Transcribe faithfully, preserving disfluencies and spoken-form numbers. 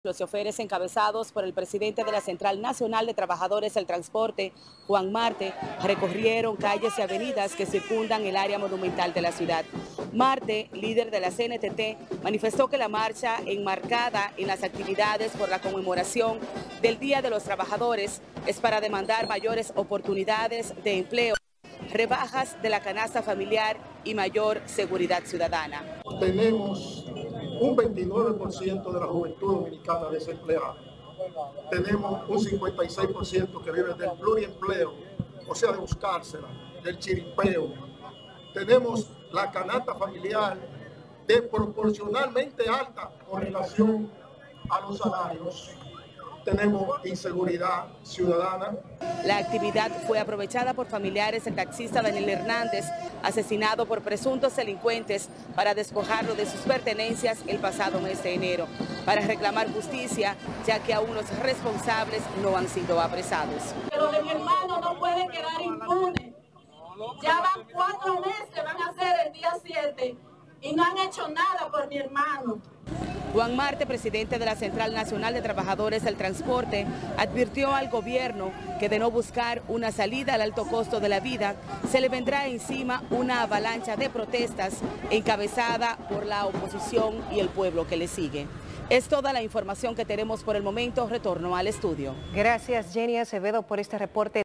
Los choferes encabezados por el presidente de la Central Nacional de Trabajadores del Transporte, Juan Marte, recorrieron calles y avenidas que circundan el área monumental de la ciudad. Marte, líder de la C N T T, manifestó que la marcha, enmarcada en las actividades por la conmemoración del Día de los Trabajadores, es para demandar mayores oportunidades de empleo, rebajas de la canasta familiar y mayor seguridad ciudadana. Tenemos un veintinueve por ciento de la juventud dominicana desempleada. Tenemos un cincuenta y seis por ciento que vive del pluriempleo, o sea, de buscársela, del chiripeo. Tenemos la canasta familiar desproporcionalmente alta con relación a los salarios. Tenemos inseguridad ciudadana. La actividad fue aprovechada por familiares del taxista Daniel Hernández, asesinado por presuntos delincuentes para despojarlo de sus pertenencias el pasado mes de enero, para reclamar justicia, ya que aún los responsables no han sido apresados. Pero de mi hermano no puede quedar impune. Ya van cuatro meses, van a ser el día siete, y no han hecho nada por mi hermano. Juan Marte, presidente de la Central Nacional de Trabajadores del Transporte, advirtió al gobierno que de no buscar una salida al alto costo de la vida, se le vendrá encima una avalancha de protestas encabezada por la oposición y el pueblo que le sigue. Es toda la información que tenemos por el momento. Retorno al estudio. Gracias, Jenny Acevedo, por este reporte.